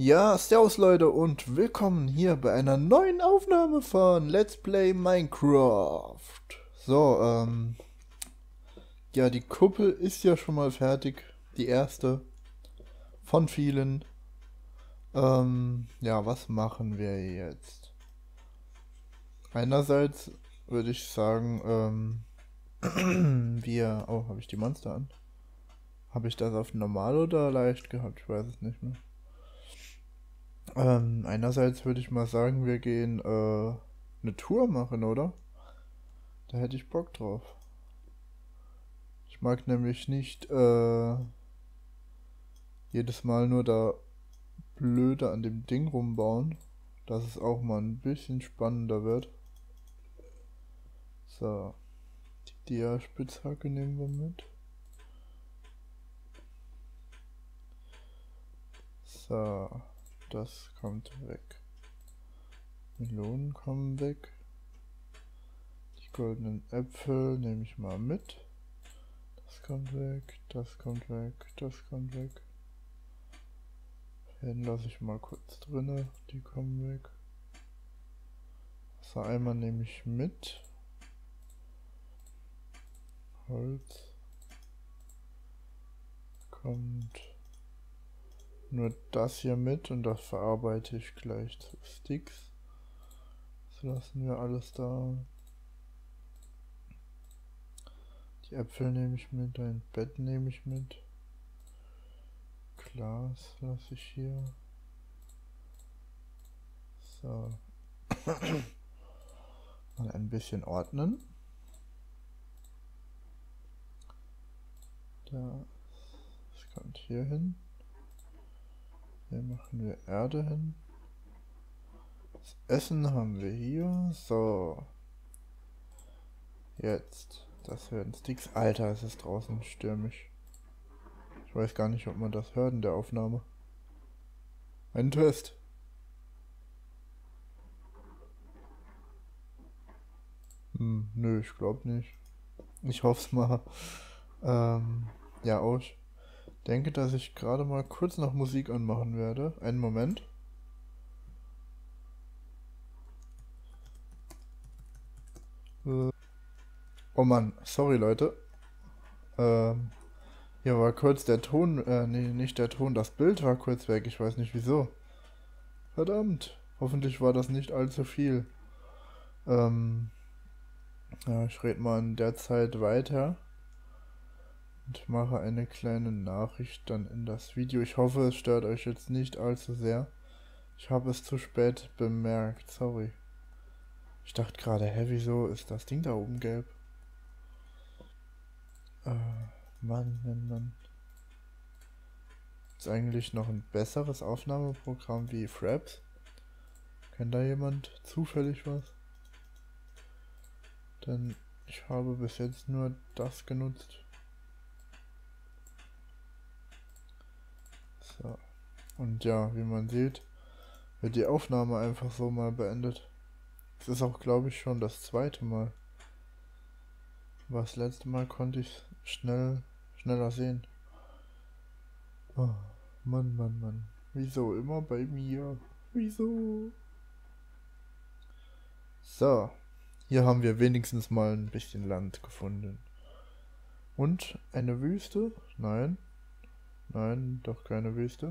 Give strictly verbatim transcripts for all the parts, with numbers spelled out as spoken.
Ja, servus Leute und willkommen hier bei einer neuen Aufnahme von Let's Play Minecraft. So, ähm, ja, die Kuppel ist ja schon mal fertig, die erste von vielen. Ähm, ja, was machen wir jetzt? Einerseits würde ich sagen, ähm, wir, oh, habe ich die Monster an? Habe ich das auf normal oder leicht gehabt? Ich weiß es nicht mehr. Ähm, einerseits würde ich mal sagen, wir gehen äh, eine Tour machen, oder? Da hätte ich Bock drauf. Ich mag nämlich nicht äh, jedes Mal nur da blöde an dem Ding rumbauen, dass es auch mal ein bisschen spannender wird. So, die Dia-Spitzhacke nehmen wir mit. So, das kommt weg. Melonen kommen weg. Die goldenen Äpfel nehme ich mal mit. Das kommt weg, das kommt weg, das kommt weg. Den lasse ich mal kurz drinne, die kommen weg. So, einmal nehme ich mit. Holz. Kommt nur das hier mit und das verarbeite ich gleich zu Sticks. Das lassen wir alles da. Die Äpfel nehme ich mit, ein Bett nehme ich mit. Glas lasse ich hier. So. Mal ein bisschen ordnen. Da. Das kommt hier hin. Hier machen wir Erde hin. Das Essen haben wir hier. So. Jetzt. Das werden Sticks. Alter, es ist draußen stürmisch. Ich weiß gar nicht, ob man das hört in der Aufnahme. Ein Test. Hm, nö, ich glaube nicht. Ich hoffe es mal. Ähm, ja, auch. Ich denke, dass ich gerade mal kurz noch Musik anmachen werde. Einen Moment. Äh, oh Mann, sorry Leute. Ähm, hier war kurz der Ton, äh, nee, nicht der Ton, das Bild war kurz weg. Ich weiß nicht wieso. Verdammt. Hoffentlich war das nicht allzu viel. Ähm, ja, ich rede mal in der Zeit weiter. Und mache eine kleine Nachricht dann in das Video. Ich hoffe, es stört euch jetzt nicht allzu sehr. Ich habe es zu spät bemerkt, sorry. Ich dachte gerade, hä, wieso ist das Ding da oben gelb? Äh, Mann, Mann, Mann. Ist eigentlich noch ein besseres Aufnahmeprogramm wie Fraps? Kennt da jemand zufällig was? Denn ich habe bis jetzt nur das genutzt. So. Und ja, wie man sieht, wird die Aufnahme einfach so mal beendet. Es ist auch, glaube ich, schon das zweite Mal. Aber das letzte Mal konnte ich schnell, schneller sehen. Oh, Mann, Mann, Mann. Wieso immer bei mir? Wieso? So, hier haben wir wenigstens mal ein bisschen Land gefunden. Und eine Wüste? Nein. Nein, doch keine Wüste.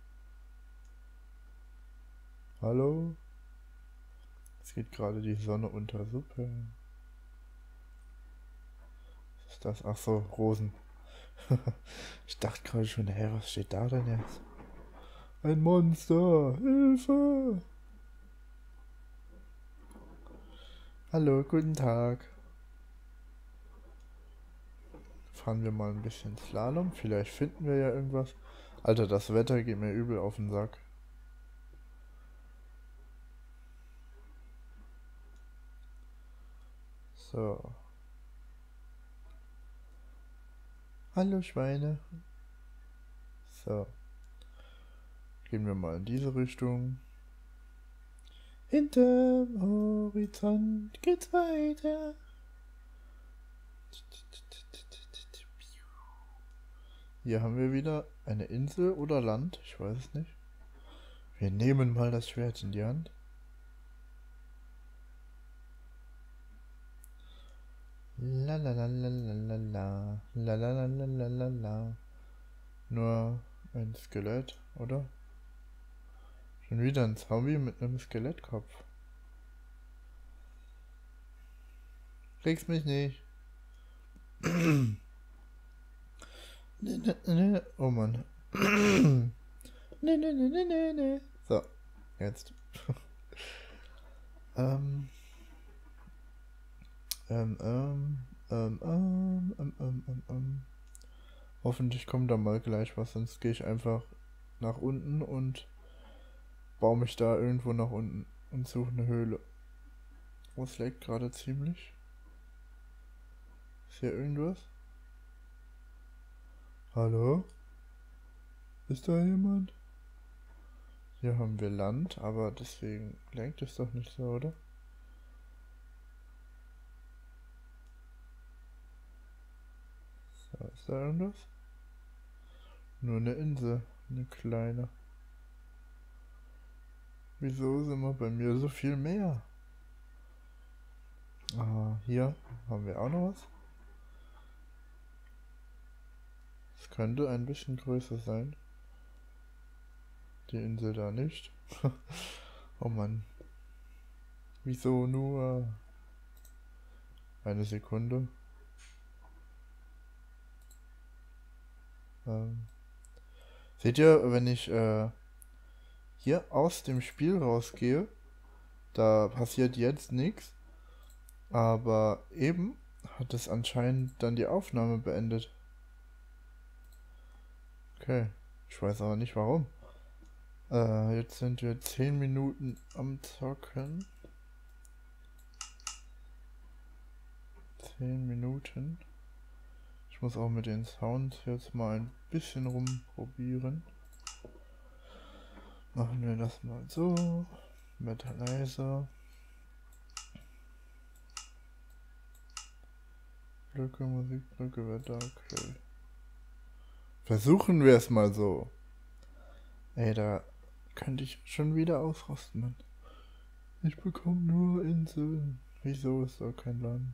Hallo? Es geht gerade die Sonne unter. Super. Was ist das? Ach so, Rosen. Ich dachte gerade schon, hä, was steht da denn jetzt? Ein Monster! Hilfe! Hallo, guten Tag. Fahren wir mal ein bisschen Slalom. Vielleicht finden wir ja irgendwas. Alter, das Wetter geht mir übel auf den Sack. So. Hallo Schweine. So. Gehen wir mal in diese Richtung. Hinterm Horizont geht's weiter. Hier haben wir wieder eine Insel oder Land, ich weiß es nicht. Wir nehmen mal das Schwert in die Hand. La la la la la la la la la la la la la la. Nur ein Skelett, oder? Schon wieder ein Zombie mit einem Skelettkopf. Kriegst mich nicht. Ne, ne, ne. Oh Mann. Ne, ne, ne, ne, ne, ne. So, jetzt. ähm. Ähm, ähm, ähm, ähm, ähm, ähm, ähm, ähm. Hoffentlich kommt da mal gleich was, sonst gehe ich einfach nach unten und baue mich da irgendwo nach unten und suche eine Höhle. Oh, es leckt gerade ziemlich. Ist hier irgendwas? Hallo? Ist da jemand? Hier haben wir Land, aber deswegen lenkt es doch nicht so, oder? So, ist da irgendwas? Nur eine Insel, eine kleine. Wieso sind wir bei mir so viel mehr? Ah, hier haben wir auch noch was. Es könnte ein bisschen größer sein. Die Insel da nicht. Oh Mann. Wieso nur eine Sekunde? Ähm. Seht ihr, wenn ich äh, hier aus dem Spiel rausgehe, da passiert jetzt nichts, aber eben hat es anscheinend dann die Aufnahme beendet. Okay, ich weiß aber nicht warum. Äh, jetzt sind wir zehn Minuten am Zocken. zehn Minuten. Ich muss auch mit den Sounds jetzt mal ein bisschen rumprobieren. Machen wir das mal so. Mit leiser. Brücke, Musikbrücke, Wetter, okay. Versuchen wir es mal so. Ey, da könnte ich schon wieder ausrasten, Mann. Ich bekomme nur Inseln. Wieso ist da kein Land?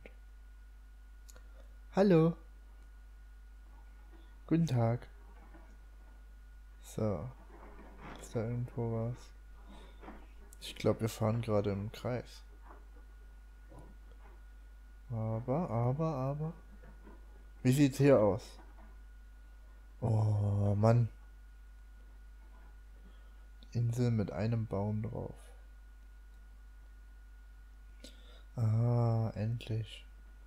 Hallo. Guten Tag. So. Ist da irgendwo was? Ich glaube, wir fahren gerade im Kreis. Aber, aber, aber. Wie sieht's hier aus? Oh, Mann. Insel mit einem Baum drauf. Ah, endlich.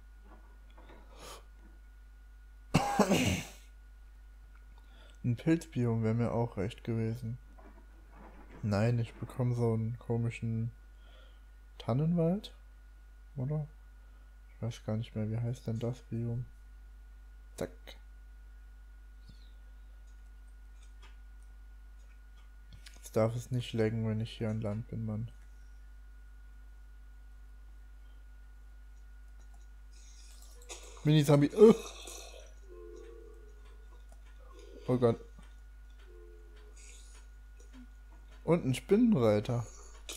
Ein Pilzbiom wäre mir auch recht gewesen. Nein, ich bekomme so einen komischen Tannenwald, oder? Ich weiß gar nicht mehr, wie heißt denn das Biom? Zack. Jetzt darf es nicht laggen, wenn ich hier an Land bin, Mann. Mini-Zombie. Oh. Oh Gott. Und ein Spinnenreiter.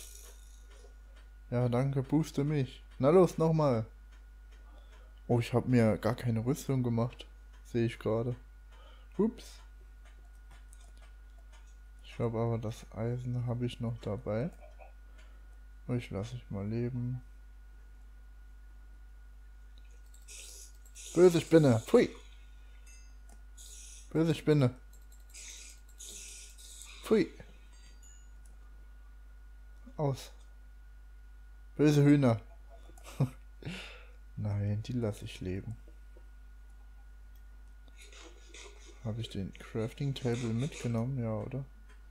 Ja, danke, booste mich. Na los, nochmal. Oh, ich habe mir gar keine Rüstung gemacht. Sehe ich gerade. Ups. Ich glaube aber, das Eisen habe ich noch dabei. Ich lasse ich mal leben. Böse Spinne. Pfui. Böse Spinne. Pfui. Aus. Böse Hühner. Nein, die lasse ich leben. Habe ich den Crafting Table mitgenommen? Ja, oder?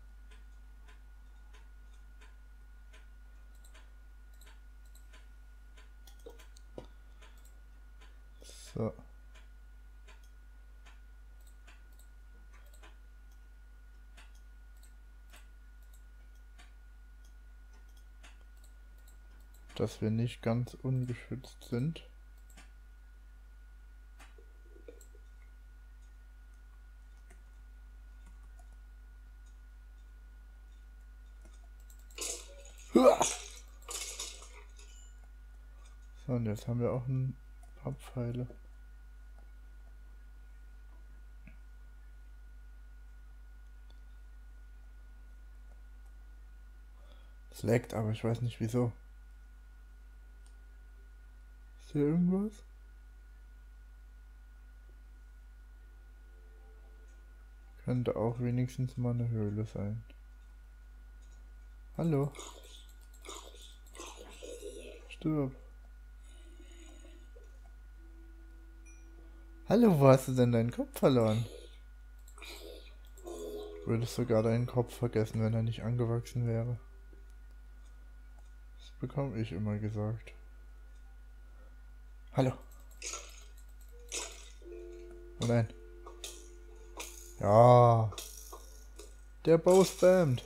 So. Dass wir nicht ganz ungeschützt sind. So, und jetzt haben wir auch ein paar Pfeile. Es leckt, aber ich weiß nicht wieso. Ist hier irgendwas? Könnte auch wenigstens mal eine Höhle sein. Hallo? Stirb. Hallo, wo hast du denn deinen Kopf verloren? Du würdest sogar deinen Kopf vergessen, wenn er nicht angewachsen wäre. Das bekomme ich immer gesagt. Hallo. Oh nein. Ja. Der Bow spammt.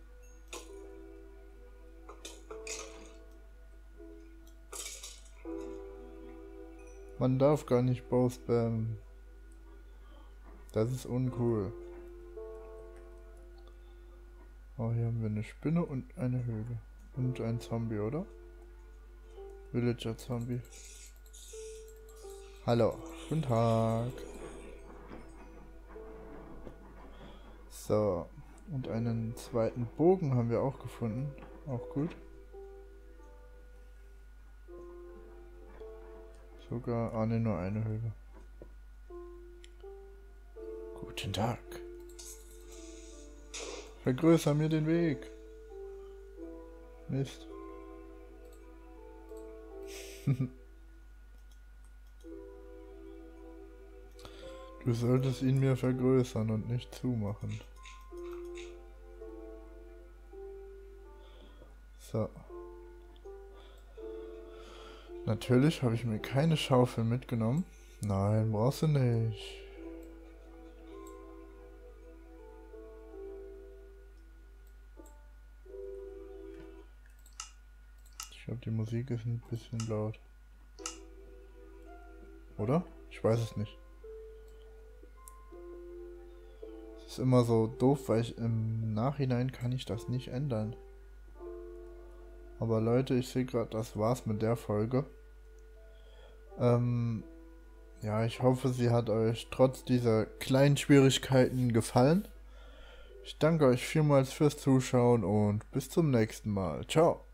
Man darf gar nicht Bow spammen. Das ist uncool. Oh, hier haben wir eine Spinne und eine Höhle. Und ein Zombie, oder? Villager Zombie. Hallo. Guten Tag. So. Und einen zweiten Bogen haben wir auch gefunden. Auch gut. Sogar, ah ne, nur eine Höhle. Guten Tag. Vergrößer mir den Weg. Mist. Du solltest ihn mir vergrößern und nicht zumachen. So. Natürlich habe ich mir keine Schaufel mitgenommen. Nein, brauchst du nicht. Ich glaube, die Musik ist ein bisschen laut. Oder? Ich weiß es nicht. Es ist immer so doof, weil ich im Nachhinein kann ich das nicht ändern. Aber Leute, ich sehe gerade, das war's mit der Folge. Ähm, ja, ich hoffe, sie hat euch trotz dieser kleinen Schwierigkeiten gefallen. Ich danke euch vielmals fürs Zuschauen und bis zum nächsten Mal. Ciao.